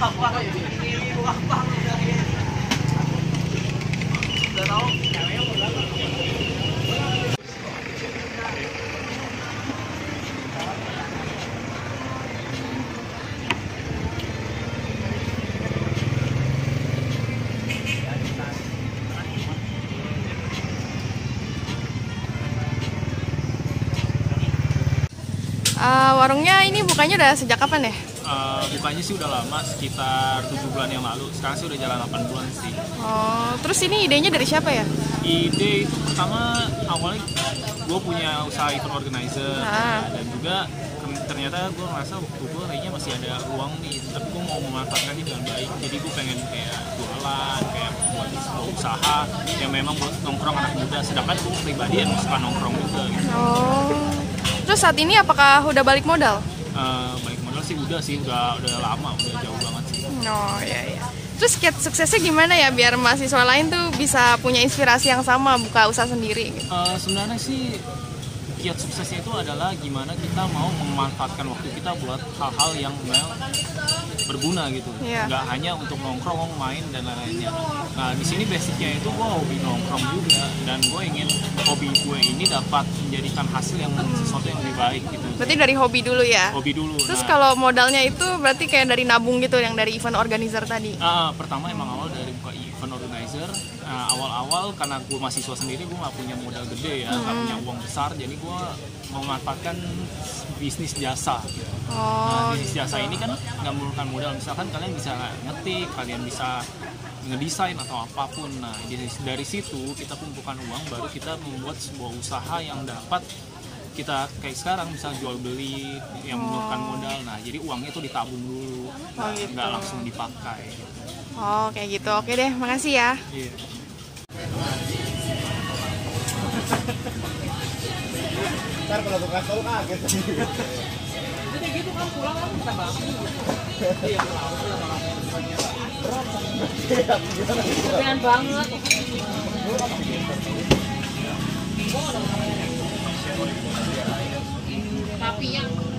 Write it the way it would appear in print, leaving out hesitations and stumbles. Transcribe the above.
Warungnya ini bukanya udah sejak kapan ya? Bukanya sih udah lama, sekitar 7 bulan yang lalu. Sekarang sih udah jalan 8 bulan sih. Oh, terus ini idenya dari siapa ya? Ide itu pertama awalnya gue punya usaha event organizer. Dan juga ternyata gue ngerasa waktu gue kayaknya masih ada ruang nih, tapi gue mau memanfaatkannya dengan baik. Jadi gue pengen kayak jualan, kayak buat sebuah usaha yang memang buat nongkrong anak muda. Sedangkan gue pribadi yang suka nongkrong juga gitu. Oh, terus saat ini apakah udah balik modal? Balik modal sih udah lama, udah jauh banget sih. Oh iya. Terus kiat suksesnya gimana ya biar mahasiswa lain tuh bisa punya inspirasi yang sama buka usaha sendiri gitu? Sebenarnya sih kiat suksesnya itu adalah gimana kita mau memanfaatkan waktu kita buat hal-hal yang berguna gitu. Nggak hanya untuk nongkrong, main dan lain-lainnya. Nah di sini basicnya itu gue hobi nongkrong juga, dan gue ingin hobi gue ini dapat menjadikan hasil yang sesuatu yang lebih baik gitu. Berarti dari hobi dulu ya? Hobi dulu. Terus kalau modalnya itu berarti kayak dari nabung gitu yang dari event organizer tadi? Pertama emang awal dari buka event organizer. Awal-awal karena gue mahasiswa sendiri, gue nggak punya modal gede ya, nggak punya uang besar, jadi gue memanfaatkan bisnis jasa. Bisnis jasa ini kan nggak memerlukan modal. Misalkan kalian bisa ngetik, kalian bisa ngedesain atau apapun. Nah dari situ kita kumpulkan uang, baru kita membuat sebuah usaha yang dapat kita kayak sekarang bisa jual beli yang memerlukan modal. Nah jadi uangnya itu ditabung dulu, nggak langsung dipakai. Oh kayak gitu. Oke deh, makasih ya. Iya. Ntar kalau bukan tol kaget. Jadi gitu kan pulang kan kita bangun. Iya, kepengen banget. Tapi yang